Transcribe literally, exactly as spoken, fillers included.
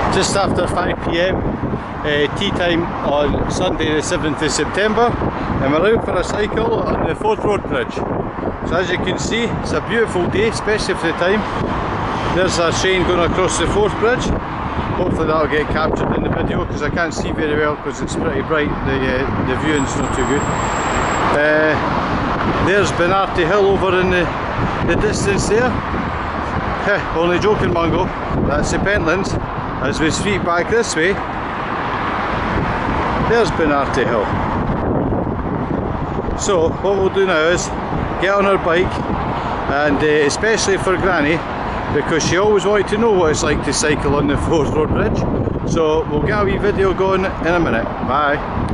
Just after five p m, uh, tea time on Sunday the seventh of September, and we're out for a cycle on the Forth Road Bridge. So as you can see, it's a beautiful day, especially for the time. There's a train going across the Forth Bridge. Hopefully that'll get captured in the video, because I can't see very well because it's pretty bright. The, uh, the viewing's not too good. Uh, there's Benarty Hill over in the, the distance there. Heh, only joking, Mungo. That's the Pentlands. As we sweep back this way, there's Benarty Hill. So what we'll do now is get on our bike, and uh, especially for Granny, because she always wanted to know what it's like to cycle on the Forth Road Bridge. So we'll get a wee video going in a minute. Bye.